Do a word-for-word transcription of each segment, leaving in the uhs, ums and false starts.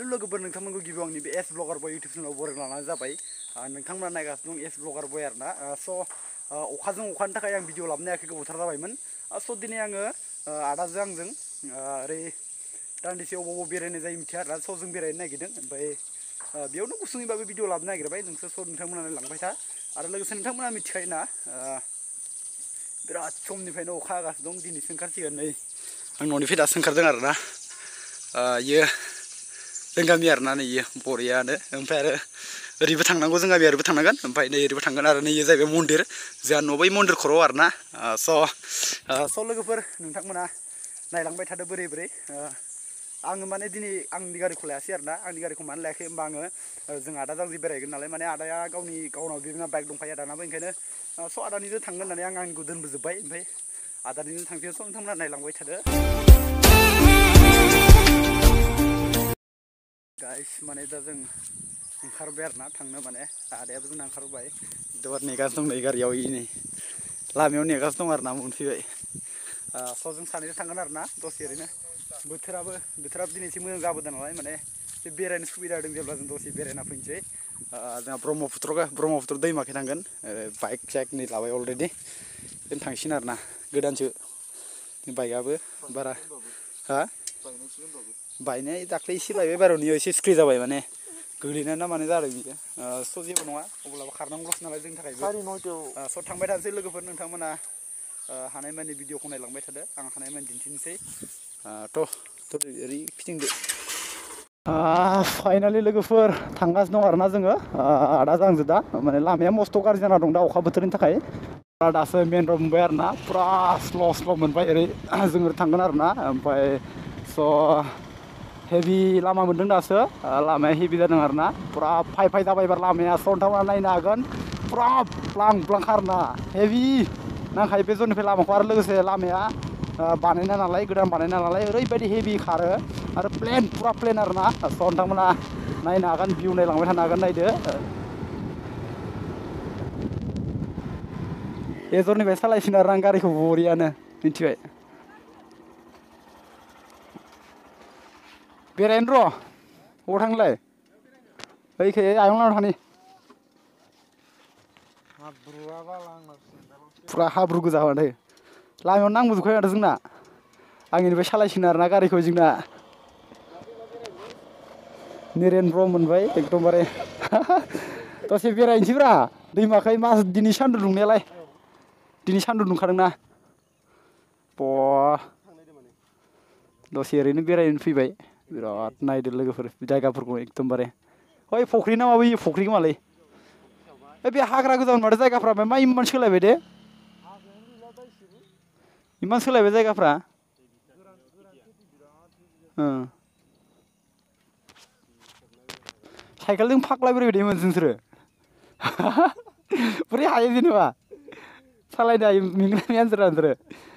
लोगोफोर नोंथांमोनखौ गिबियाव आंनि बे एस ब्लगार बय इउटुब चेनेलाव बराय लानानै जाबाय नोंथांमोना नायगासिनो दं एस ब्लगार बय आरोना स' अखाजों अखानि थाखाय आं भिडिअ लाबोनो हायाखै गोबावथार जाबायमोन स' दिनै आङो आदाजों आंजों ओरै दान्दिसे अबाव अबाव बेरायनाय जायो मिथिया आरोना स' जों बेरायनो नागिरदों ओमफ्राय बेयावनो गुसुङैबाबो भिडिअ लाबोनो नागिरबाय नोंसोर स' नोंथांमोना लांबाय था आरो लोगोसे नोंथांमोना मिथिखायोना बिराद समनिफ्रायनो अखा हागासिनो दं दिनैसो ओंखारसिगोन नै आं न'निफ्राय दासो ओंखारदों आरोना इयो जों गामि आरोना नै इयो बरियानो ओमफ्राय आरो ओरैबो थांनांगौ जों गामि ओरैबो थांनांगोन ओमफ्राय नै ओरैबो थांगोन आरो नै इयो जाहैबाय मन्दिर जोंहा न' बै मन्दिर खर'आव आरोना स' स' लोगोफोर नोंथांमोना नायलांबाय थादो बोरै बोरै आङो माने दिनै आंनि गारिखौ लायासै आरोना आंनि गारिखौ मानो लायाखै होमबा आङो जों आदाजों जि बेरायगोन नालाय माने आदाया गावनि गावनाव बिदिनो बाइक दंखायो आदानाबो ओंखायनो स' आदानिजों थांगोन होननानै आं आंनिखौ दोनबोजोब्बाय ओमफ्राय आदानिजों थांफिन स' नोंथांमोना नायलांबाय थादो गाइस माने दा जों ओंखारबाय आरोना थांनो माने आदायाबो जोंना ओंखारबाय दर नेगासिनो दं नै गारियाव नै लामायाव नेगासिनो दं आरोना मोनफैबाय स' जों सानैजों थांगोन आरोना दसे ओरैनो बोथोराबो बोथोराबो दिनै एसे मोजां जाबोदों नालाय माने एसे बेरायनो सुबिदा होदों जेब्ला जों दसे बेरायना फैनोसै जोंहा ब्रह्मपुत्र ब्रह्मपुत्र दैमाखै थांगोन बाइक साइक नै लाबाय अलरेडि बेनो थांसिगोन आरोना गोदानसो बाइकआबो बारा हा बायनाय दाख्लै एसे बायबाय बार' नियाव एसे स्क्रि जाबाय माने गोग्लैनाय ना माने जादों बियो स' जेबो नङा अब्लाबो खारनांगौल'सो नालाय जोंनि थाखायबो स' थांबाय थानोसै लोगोफोर नोंथांमोना हानायमानि भिडिअखौ नायलांबाय थादो आं हानायमानि दिन्थिनोसै थ' थ' ओरै फिथिंदो फाइनालि लोगोफोर थांगासिनो दं आरोना जोङो आदाजों आंजों दा माने लामाया मस्थ' गाज्रि जाना दं दा अखा बोथोरनि थाखाय दासो मेन रड मोनबाय आरोना फुरा स्ल' स्ल' मोनबाय ओरै जों ओरै थांगोन आरोना ओमफ्राय स' हेभि लामा मोनदों दासो लामाया हेभि जादों आरोना फुरा फाइ फाइ जाबाय एबार लामाया स' नोंथांमोना नायनो हागोन फुरा प्लां प्लां आरोना हेभि नांखायो बे जननिफ्राय लामाखौ आरो लोगोसे लामाया बानायना नालाय गोदान बानायना नालाय ओरैबायदि हेभि खारो आरो प्लेन फुरा प्लेन आरोना स' नोंथांमोना नायनो हागोन भिउ नायलांबाय थानो हागोन नायदो ए जरनिफ्राय सालायसिनो आरो आं गारिखौ बरियानो मिथिबाय बेरायनो र' बबाव थांनोलाय ओइखै आयंलानाव थानि फुरा हाब्रु गोजा माथो लामायाव नांबोजोबखायो माथो जोंना आंनिफ्राय सालायसिनो आरोना गारिखौ जोंना निरेन ब्र मोनबाय एकदमबारे दसे बेरायनोसैब्रा दैमाखै मा दिनै सान्दुं दुंनायालाय दिनै सान्दुं दुंखादोंना ब दसे ओरैनो बेरायनो फैबाय बिराद नायदो लोगोफोर जायगाफोरखौ एकदमबारे ओइ फख्रि ना माबा फख्रि खोमालै बे हाग्रा गोजामोन माथो जायगाफ्रा मा इमान सोलायबाय दे इमान सोलायबाय जायगाफ्रा साइकेलजों फाग्ला बेरायबाय दे नोंसोरो बोरै हायो जेनेबा सालायनो हायो मेंनाय आन्सोरा नोंसोरो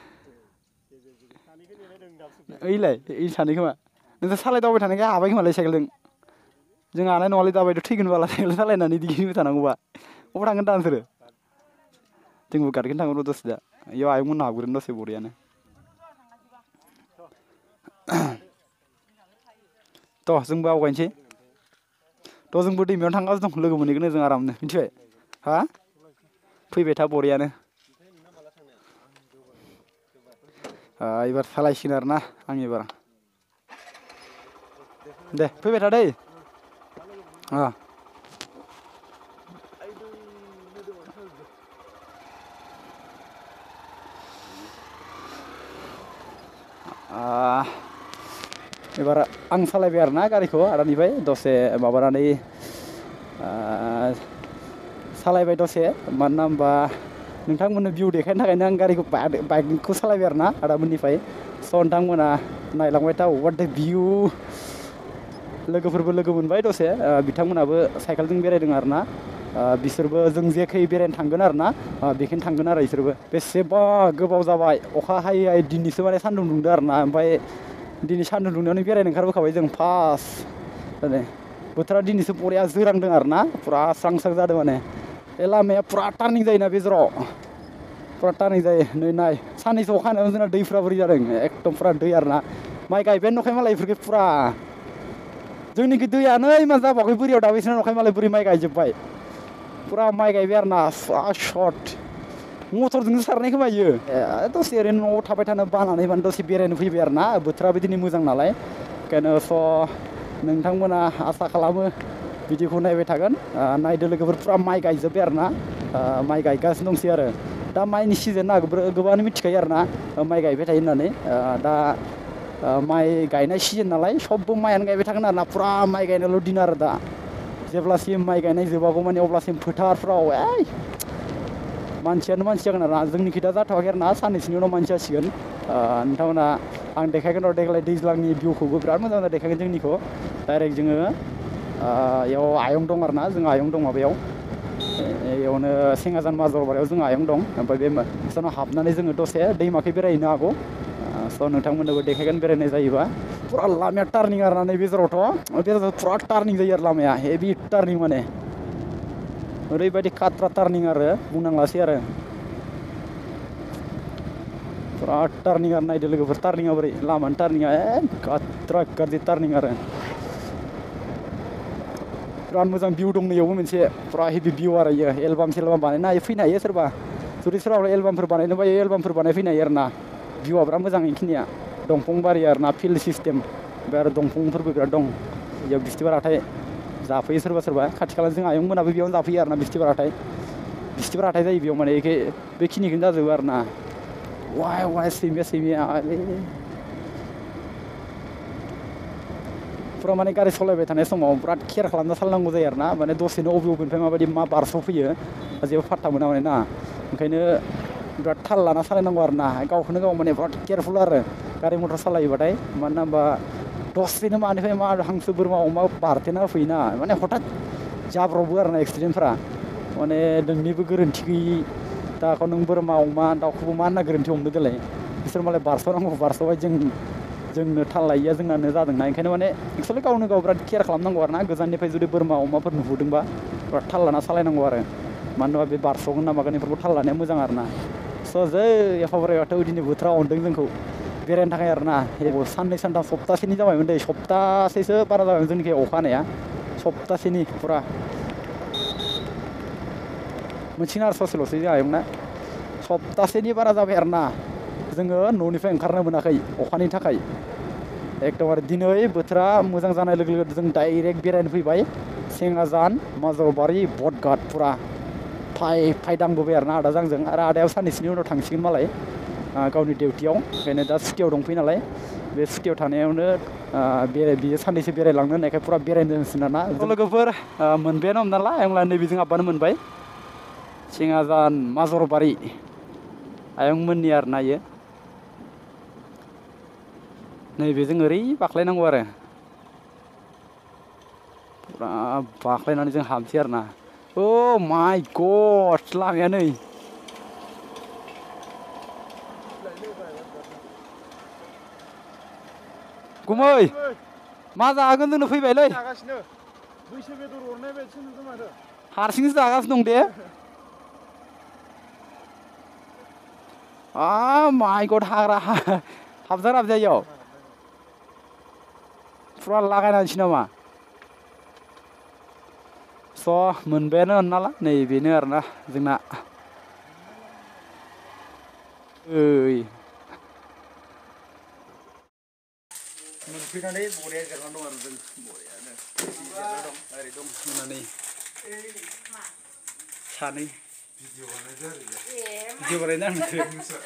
ओइलाय ओइ सानै खोमा नोंसोर सालायदावबाय थानायखाय हाबाय खोमालाय साइकेलजों जों हानाय नङालै दाबायदियाव थैगोन बाला साइकेल सालायनानै गिदिंबाय थानांगौबा बबाव थांगोन दा नोंसोरो जोंबो गारिखौनो थांगोन र' दसे दा इयाव आयंमोननो हाबग्रोन दसे बरियानो थ' जोंबो आवगायनोसै थ' जोंबो दैमायावनो थांगासिनो दं लोगो मोनहैगोन जों आरामनो मिथिबाय हा फैबाय था बरियानो एबार सालायसिगोन आरोना आं एबार दे फैबाय था दै एबार आं सालायबाय आरोना गारिखौ आदानिफ्राय दसे माबानानै सालायबाय दसे मानो होनबा नोंथांमोननो भिउ देखायनो थाखायनो आं गारिखौ बाइकखौ सालायबाय आरोना आदामोननिफ्राय स' नोंथांमोना नायलांबाय था वाट दा भिउ लोगोफोरबो लोगो मोनबाय दसे बिथांमोनाबो साइकेलजों बेरायदों आरोना बिसोरबो जों जेखै बेरायनो थांगोन आरोना बेखिनो थांगोन आरो बिसोरबो बेसेबा गोबाव जाबाय अखा हायै हायै दिनैसो माने सान्दुं दुंदों आरोना ओमफ्राय दिनै सान्दुं दुंनायावनो बेरायनो ओंखारबोखाबाय जों फार्स्ट माने बोथोरा दिनैसो बरिया जोरांदों आरोना फुरा स्रां स्रां जादों माने बे लामाया फुरा टार्निं जायोना बे जराव फुरा टार्निं जायो नै नाय साननैसो अखा हानायाव जोंना दैफ्रा बोरै जादों एकदम फुरा दै आरोना माइ गायबायानो नंखाय मालाय बेफोरखौ फुरा जोंनिखि दैयानो इमान जाबावाखै बोरियाव दाबो इसोरना नखाय मालाय बोरै माइ गायजोब्बाय पुरा माइ गायबाय आरो ना शर्ट मटरजोंनो सारनाय खोमायो दसे ओरैनो न'आव थाबाय थानो बानानै माने दसे बेरायनो फैबाय आरो ना बोथोराबो दिनै मोजां नालाय ओंखायनो स' नोंथांमोना आसा खालामो भिडिअखौ नायबाय थागोन नायदो लोगोफोर पुरा माइ गायजोब्बाय आरो ना माइ गायगासिनो दंसै आरो दा माइनि सिजोन ना गोबाङानो मिथिखायो आरो ना माइ गायबाय थायो होननानै दा माइ गायनाय सिजोन नालाय सबबो माइयानो गायबाय थागोन आरो ना पुरा माइ गायनायल' दिन आरो दा जेब्लासिम माइ गायनाय जोबागौ माने अब्लासिम फोथारफ्राव ओइ मानसियानो मानसि जागोन आरो ना जोंनिखि दा जाथ'वाखै आरो ना साननैसोनि उनाव मानसि जासिगोन नोंथांमोना आं देखायगोन र' देग्लाय दैज्लांनि भिउखौबो बिराद मोजां मोजां देखायगोन जोंनिखौ डाइरेक्ट जोङो बेयाव आयं दं आरो ना जोंहा आयं दं माबायाव बेयावनो सेङाजान माजलबारियाव जोंहा आयं दं ओमफ्राय बे सानाव हाबनानै जोङो दसे दैमाखै बेरायहैनो हागौ स' नोंथांमोननोबो देखायगोन बेरायनाय जायोबा पुरा लामाया टार्निं आरो ना नैबे जारावथ' बे पुरा टार्निं जायो आरो लामाया हेभि टार्निं माने ओरैबायदि खाथ्रा टार्निं आरो बुंनांलासै आरो पुरा टार्निं आरो नायदो लोगोफोर टार्निंआ बोरै लामानि टार्निंआ खाथ्रा गाज्रि टार्निं आरो बिराद मोजां भिउ दं नैयावबो मोनसे पुरा हेभि भिउ आरो इयो एलबाम सेलबाम बानायनो हायो फैनो हायो सोरबा जुदि सोरबा एलबामफोर बानायनो बायो एलबामफोर बानाय फैनो हायो आरो ना भिउआ बिराद मोजां बेखिनिया दंफां बारि आरो ना फिल्ड सिस्टेम ओमफ्राय आरो दंफांफोरबो बिराद दं बेयाव बिस्थिबार हाथाय जाफैयो सोरबा सोरबा खाथि खाला जों आयं मोनाबो बेयावनो जाफैयो आरो ना बिस्थिबार हाथाय बिस्थिबार हाथाय जायो बेयाव माने एखे बेखिनिखौनो जाजोबो आरो ना वाय वाय सैमाया सैमाया पुरा माने गारि सालायबाय थानाय समाव बिराद केयार खालामना सालायनांगौ जायो आरो ना माने दसेनो अबे अबेनिफ्राय माबायदि मा बारस'फैयो जेबो फात्ता मोना माने ना ओंखायनो बिराद थाल लाना सालायनांगौ आरो ना गावखौनो गाव माने बिराद केयारफुल आरो गारि मटर सालायोबाथाय मानो होनबा दसेनो मानिफ्राय मा हांसो बोरमा अमा बारथेना होफैयोना माने हथात जाब्रबो आरो ना एक्सिडेन्टफ्रा माने नोंनिबो गोरोन्थि गैयि दाखौ नों बोरमा अमा दाउखौबो मा होनना गोरोन्थि हमनो देलाय बिसोर मालाय बारस'नांगौ बारस'बाय जों जोंनो थाल लायिया जोंनानो जादोंना ओंखायनो माने एक्सुवेलि गावनो गाव बिराद केयार खालामनांगौ आरो ना गोजाननिफ्राय जुदि बोरमा अमाफोर नुहरदोंबा बिराद थाल लाना सालायनांगौ आरो मानो होनबा बे बारस'गोन ना मागोन बेफोरखौ थाल लानाया मोजां आरो ना स' जै एफा बोराइबाथ' दिनै बोथोरा अनदों जोंखौ बेरायनो थाखाय आरो ना साननै सानथाम सप्तासेनि जाबायमोन दै सप्तासेसो बारा जाबायमोन जोंनिखि अखा हानाया सप्तासेनि पुरा मोनसिगोन आरो ससेल'सै जोंहा आयंना सप्तासेनि बारा जाबाय आरो ना जोङो न'निफ्राय ओंखारनो मोनाखै अखानि थाखाय एकदमबारे दिनै बोथोरा मोजां जानाय लोगो लोगो जों डाइरेक्ट बेरायनो फैबाय सेङाजान माजलबारि बटघाट पुरा फाय फायदांबोबाय आरो ना आदाजों आंजों आरो आदायाबो साननैसोनि उनाव थांसिगोन मालाय गावनि डिउटियाव ओंखायनो दा सुटियाव दंफैयो नालाय बे सुटियाव थानायावनो बेराय बियो साननैसो बेरायलांनो होननायखाय पुरा बेरायनो होनोसै ना लोगोफोर मोनबायानो हमना ला आयं लाहा नैबेजों हाबबानो मोनबाय सेङाजान माजलबारि आयंमोननि आरो ना इयो नैबेजों ओरै बाख्लायनांगौ आरो पुरा बाख्लायनानै जों हाबसै आरो ना अ माइ गड लामाया नै गुमै मा जागोन जोंनो फैबायलै हारसिंसो जागासिनो दं दे आ माइ गड हाग्रा हाबजा हाबजायाव पुरा लागायनानैसै नामा स' मोनबायानो हमना ला नैबेनो आरोना जोंना ओइ मोनफैनानै बरिया जिरायना दं आरो जों बरियानो जिरायना दं ओरै दं होननानै सानै भिडिअ बानायदो आरो भिडिअ बानायनो आंखो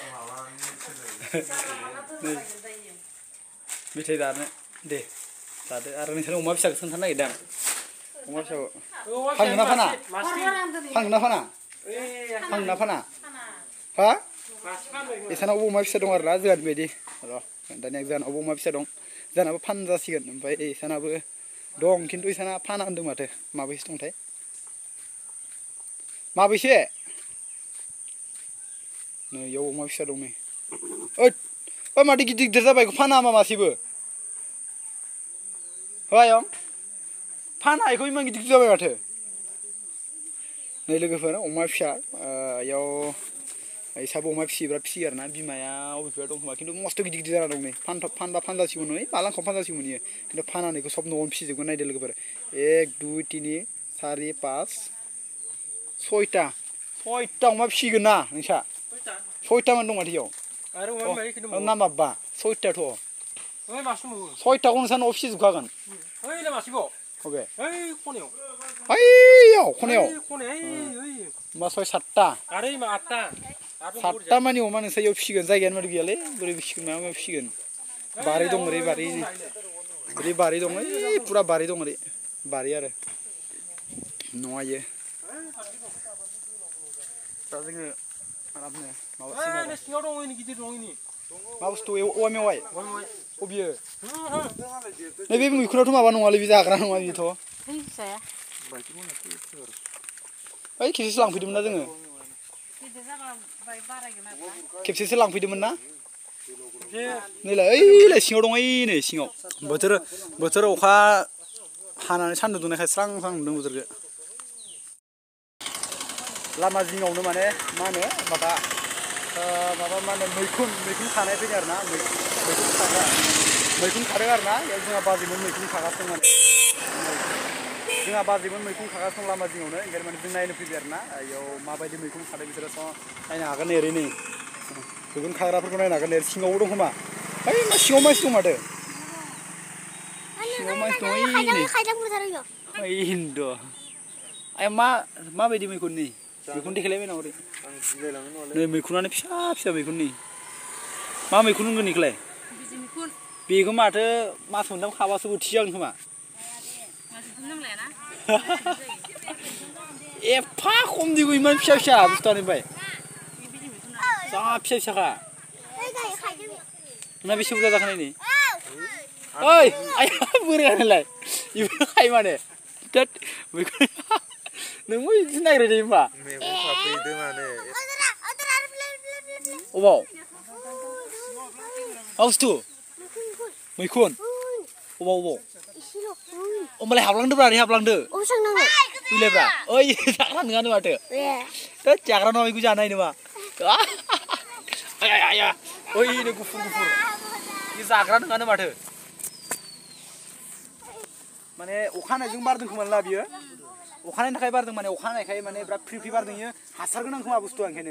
मेथाइ जानो दे जादो आरो नोंसोर अमा फिसाखौ खोन्थानो नागिरदों अमा फिसाखौ फानगोन ना फाना फानगोन ना फाना फानगोन ना फाना हा इसानावबो अमा फिसा दं आरो ना जोंहानि बायदि र' दानिया जोंहानावबो अमा फिसा दं जोंहानाबो फानजासिगोन ओमफ्राय इसानाबो दं खिन्थु इसाना फाना होनदों माथो माबैसे दंथाय माबैसे नै इयाव अमा फिसा दं नै ओइ ओइ माथो गिदिर गिदिर जाबाय फाना मा मासेबो हो आयं फाना इखौ इमान गिदिर गिदिर जाबाय माथो नै लोगोफोर अमा फिसा इयाव इसाबो अमा फिसियो बिराद फिसियो आरोना बिमाया अबेबा दं खोमा खिन्थु मस्थ' गिदिर गिदिर जाना दं नै फानथा फानबा फानजासिगौमोन नै मालांखौ फानजासिगौमोन इयो खिन्थु फानानैखौ सब न'आवनो फिसिजोबगोन नायदो लोगोफोर एक दुइ तिनि सारि पास सयथा सयथा अमा फिसिगोन ना नोंसा सयथा मान दं माथो इयाव आरो नामा बा सयथाथ' सयथाखौ नोंसा न'आव फिसिजोबखागोन अबे ओइयाव खनायाव होमबा सय सातथा सातथा मानि अमा नोंसा इयाव फिसिगोन जायगायानो माथो गैयालै बोरै फिसिगोन मायाव मायाव फिसिगोन बारि दं ओरै बारि ओरै बारि दं ओइ पुरा बारि दं ओरै बारि आरो न'आ इयो दा जोङो आरामनो माबासिनो मा बुस्थु औवा मेवाइ अबेयो नैबे मैखुनावथ' माबा नङालै बे जाग्रा नङा बेथ' ओइ खेबसेसो लांफैदोंमोन ना जोङो खेबसेसो लांफैदोंमोन ना नैलाय ओइलाय सिङाव दं ओइ नै सिङाव बोथोर बोथोर अखा हानानै सान्दुं दुंनायखाय स्रां स्रां नुदों बोथोरखौ लामा जिङावनो माने मा होनो माबा माबा मा होनो मैखुन मैखुन खानाय फैदों आरोना मैखुन खाग्रा मैखुन खादों आरोना बेयाव जोंहा बाजैमोन मैखुन खागासिनो दं माने जोंहा बाजैमोन मैखुन खागासिनो दं लामा जिङावनो ओंखायनो माने जों नायनो फैबाय आरोना बेयाव माबायदि मैखुन खादों बिसोरो स' नायनो हागोन ओरै नै मैखुन खाग्राफोरखौ नायनो हागोन ओरै सिङावबो दं खोमा ओइ मा सिङाव मानसि दं माथो सिङाव मानसि दं ओइ हिन्द' आया मा माबायदि मैखुन नै मैखुन देखायलायबाय नामा ओरै नै मैखुनानो फिसा फिसा मैखुन नै मा मैखुन होनगोन बेखौलाय बेखौ माथो मास मोनथाम खाबासो बोथिसे जागोन खोमा एफा खम दिगौ इमान फिसा फिसा बुस्थुआनो ओमफ्राय जा फिसा फिसाखा ना बेसे बुरजा जाखानाय नै ओइ आया बोरायालाय बेबो खायो माने दैद मैखुन नोंबो बिदि नागिरदों होनबा अबाव मा बुस्थु मैखुन अबाव अबाव होमबालाय हाबलांदोब्रा ओरै हाबलांदो गैलाब्रा ओइ जाग्रा नङानो माथो दैद जाग्रा नङा बेखौ जानाय नङा आया आया ओइ नै गुफुर गुफुर बे जाग्रा नङानो माथो माने अखा हानायजों बारदों खोमा ना बियो अखा हानायनि थाखाय बारदों माने अखा हानायखाय माने बिराद फ्रि फ्रि बारदों इयो हासार गोनां खोमा बुस्थुआ ओंखायनो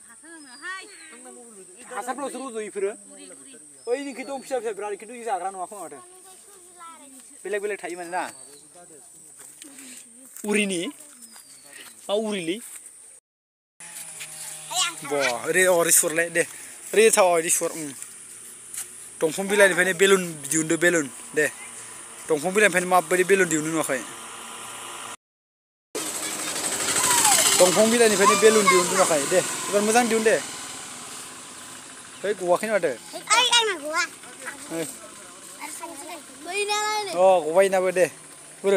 हासारफोरावसो रज'यो इफोरो ओइनिखै दं फिसा फिसा बिराद खिन्थु जाग्रा नङा खोमा माथो बेलेग बेलेग थायो माने ना उरिनि मा उरिलै बा ओरै ओरै सुरलाय दे ओरै थाव ओरै सुर दंफां बिलाइनिफ्रायनो बेलुन दिहुनदो बेलुन दे दंफां बिलाइनिफ्रायनो माबायदि बेलुन दिहुननो नुवाखै दंफां बिलाइनिफ्रायनो बेलुन दिहुननो नुवाखै दे एबार मोजां दिहुन दे ओइ गवाखैनो माथो अ गबायनाबो दे बोरो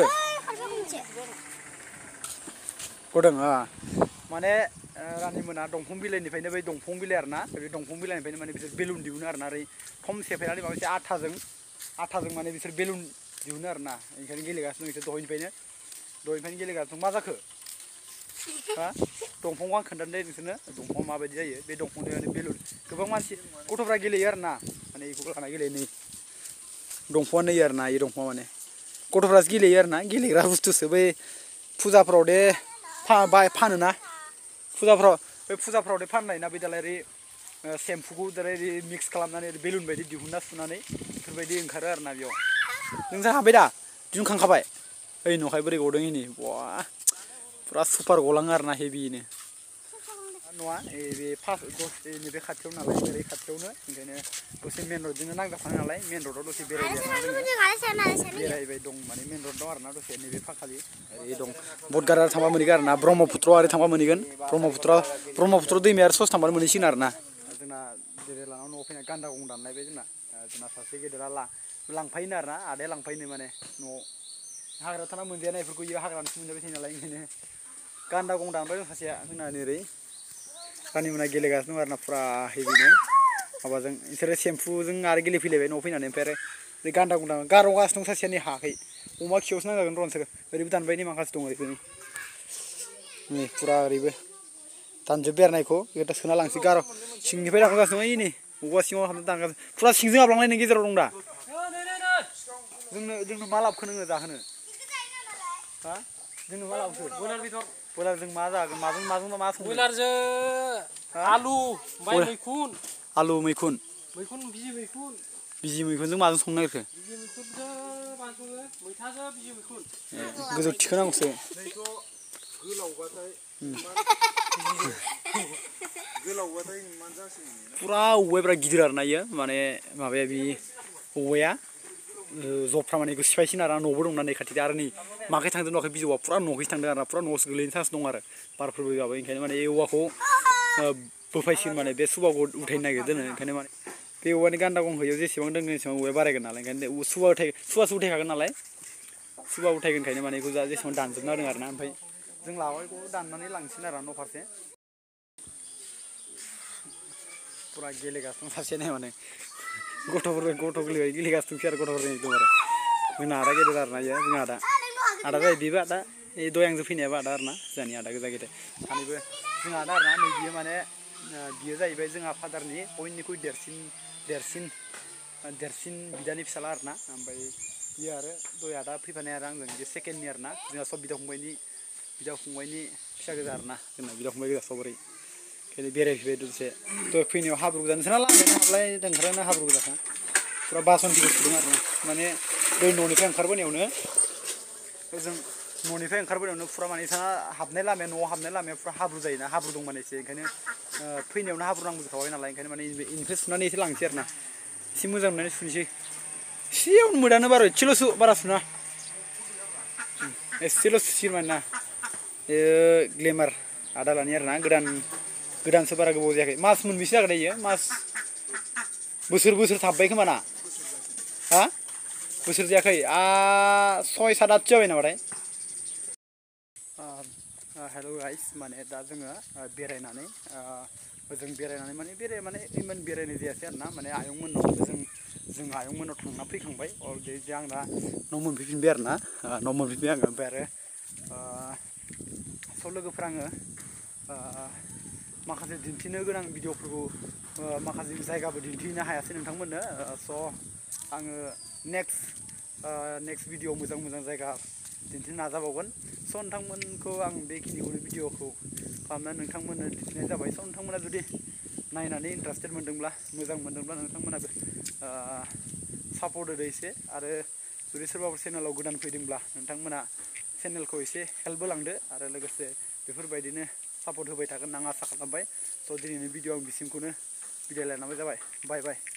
गदों माने रानिमोना दंफां बिलाइनिफ्रायनो बै दंफां बिलाइ आरोना बे दंफां बिलाइनिफ्रायनो माने बिसोर बेलुन दिहुनो आरोना ओरै खम सेफायनानै माबा मोनसे आथाजों आथाजों माने बिसोर बेलुन दिहुनो आरोना ओंखायनो गेलेगासिनो बिसोर दहायनिफ्रायनो दहायनिफ्रायनो गेलेगासिनो मा जाखो हा दंफांखौ आं खोन्थानो दे नोंसोरनो दंफाङा माबायदि जायो बे दंफांजों बेलुन गोबां मानसि गथ'फ्रा गेलेयो आरोना माने बेखौ लाना गेलेयो नै दंफाङा नै आरोना बे दंफाङा माने गथ'फ्रासो गेलेयो आरोना गेलेग्रा बुस्थुसो बै फुजाफ्राव दे बाय फानोना फुजाफ्राव बे फुजाफ्राव दे फाननाय ना बे दालाय ओरै सेम्पुखौ दालाय मिक्स खालामनानै बेलुन बायदि दिहुनना सुनानै बेफोरबायदि ओंखारो आरोना बेयाव नोंसोर हाबाय दा दिहुनखांखाबाय ओइ न'खाय बोरै गदों इनि बा पुरा सुपार गलाङो आरोना हेभिनो नङा बे फार्स्ट दसे नैबे खाथियाव नालाय ओरै खाथियावनो ओंखायनो दसे मेन रडजोंनो नांजाबखानाय नालाय मेन रडआव दसे बेरायबाय बेरायबाय दं माने मेन रड दं आरोना दसे नैबे फाखालि ओरै दं बटगारा थांबा मोनहैगोन आरोना ब्रह्मपुत्र आरो थांबा मोनहैगोन ब्रह्मपुत्र ब्रह्मपुत्र दैमाया आरो ससे थांबानो मोनहैसिगोन आरोना जोंना गेदेर लानाव न'आव फैनाय गान्दा गं दानलायबाय जोंना जोंना सासे गेदेरा ला लांफायोनो आरोना आदाया लांफायोनो माने न'आव हाग्रायाव थाना मोनजायाना बेफोरखौ इयो हाग्रानिसो मोनजाबाय थायो नालाय ओंखायनो गान्दा गं दानबाय दं सासेया जोंना ओरै रानिमोना गेलेगासिनो दं आरोना फुरा हेभिनो माबाजों बिसोरो सेम्पुजों आरो गेलेफैलायबाय न'आव फैनानै ओमफ्राय आरो बे गान्दा गं दान गार'गासिनो दं सासेया नै हायाखै अमा खियावसो नांजागोन र' नोंसोरो ओरैबो दानबाय नै माखासे दं ओरैबो नै फुरा ओरैबो दानजोब बेरनायखौ बेखौ सोना लांसै गार' सिंनिफ्राय दानगासिनो दं इनि औवा सिङाव हाबना दानगासिनो फुरा सिंजों हाबलांनाय नों गेजेराव दं दा जोंनो जोंनो मा लाबखो नोङो जाहोनो हा जोंनो मा लाबखो बयलार बेदर बयलारजों मा जागोन माजों माजों मा संगोन बयलारजों आलु ओमफ्राय मैखुन आलु मैखुन मैखुन बिजि मैखुन बिजि मैखुनजों माजों संनो नागिरखो बिजि मैखुनजों माजों सङो मैथाजों बिजि मैखुन गोजौ थिखोनांगौसो गोलावबाथाय गोलावबाथाय मान जासिगोन फुरा औवाया बिराद गिदिर आरोना इयो माने माबाया बे औवाया जफ्रा माने बेखौ सिफायसिन आरो न'बो दंना नै खाथि आरो नै माखै थांदों नुवाखै बिजौआ फुरा न'खैसो थांदों आरो फुरा न'आवसो गोलैनो चान्स दं आरो बारफोरबो जाबाय ओंखायनो माने बे औवाखौ बोफायसिगोन माने बे सुबाखौ उथायनो नागिरदों ओंखायनो माने बे औवानि गान्दा गं होयो जेसेबां दोङो एसेबां औवाया बारायगोन नालाय ओंखायनो सुबा उथाय सुबासो उथायखागोन नालाय सुबा उथायगोन ओंखायनो माने बेखौ जेसेबां दानजोबना होदों आरोना ओमफ्राय जों लाबायखौ दाननानै लांसिन आरो न' फारसे फुरा गेलेगासिनो सासे नाय माने गथ'फोर गथ' गोरलै गेलेगासिनो दंसै आरो गथ'फोरजों एकदम आरो जोंना आदा गेदेर आरोना इयो जोंना आदा आदा जायो बेबो आदा ए दहाय आंजों फैनायाबो आदा आरोना जोंहानि आदा गोजा गेदेर सानैबो जोंहा आदा आरोना नै बियो माने बियो जाहैबाय जोंहा फादारनि बयनिख्रुइ देरसिन देरसिन देरसिन बिदानि फिसाला आरोना ओमफ्राय बियो आरो दहाय आदा फैफानाय आरो आंजों बे सेकेन्डनि आरोना जोंहा सब बिदा फंबायनि बिदा फंबायनि फिसा गोजा आरोना जोंना बिदा फंबाय गोजा सबोरै ओंखायनो बेरायफैबाय दसे दहाय फैनायाव हाब्रु गोजा नोंसोरना लामायानो हाबलाय ओंखारनायानो हाब्रु गोजाखा फुरा बासनफोरखौ सुदों आरो माने दै न'निफ्राय ओंखारबोनायावनो जों न'निफ्राय ओंखारबोनायावनो फुरा माने बिथाङा हाबनाय लामाया न'आव हाबनाय लामाया फुरा हाब्रु जायोना हाब्रु दं माने एसे ओंखायनो फैनायावनो हाब्रु नांबोखाबाय नालाय ओंखायनो माने इनिफ्राय सुनानै एसे लांसै आरोना एसे मोजां नुनानै सुनोसै एसेयावनो मोदानो बार' एसेल' सु बारा सुना एसेल' सुसिगोन माने ना ग्लेमार आदा लानि आरोना गोदान गोदानसो बारा गोबाव जायाखै मास मोनबेसे जागोन इयो मास बोसोर बोसोर थाबबाय खोमा ना हा बोसोर जायाखै सय सात आतसो जाबाय नामाथाय हेल' गाइस माने दा जोङो बेरायनानै ओजों बेरायनानै माने बेराय माने इमान बेरायनाय जायासै आरोना माने आयंमोननाव जों जों आयंमोननाव थांना फैखांबाय अलरेडि आं दा न' मोनफैफिनबाय आरोना न' मोनफैफिनबाय आङो ओमफ्राय आरो स' लोगोफोर आङो माखासे दिन्थिनो गोनां भिडिअफोरखौ माखासे जायगाबो दिन्थिनो हायासै नोंथांमोननो स' आङो नेक्स्ट नेक्स्ट भिडिअ मोजां मोजां जायगा दिन्थिनो नाजाबावगोन स' नोंथांमोनखौ आं बेखिनिखौनो भिडिअखौ खालामनानै नोंथांमोननो दिन्थिनाय जाबाय स' नोंथांमोना जुदि नायनानै इन्टारेस्टेड मोन्दोंब्ला मोजां मोन्दोंब्ला नोंथांमोनाबो सापर्ट होदो एसे आरो जुदि सोरबाफोर चेनेलाव गोदान फैदोंब्ला नोंथांमोना चेनेलखौ एसे हेल्प होलांदो आरो लोगोसे बेफोरबायदिनो सापर्ट होबाय थागोन आं आसा खालामबाय स' दिनैनि भिडिअ आं बिसिमखौनो बिदाय लानाय जाबाय बाय बाय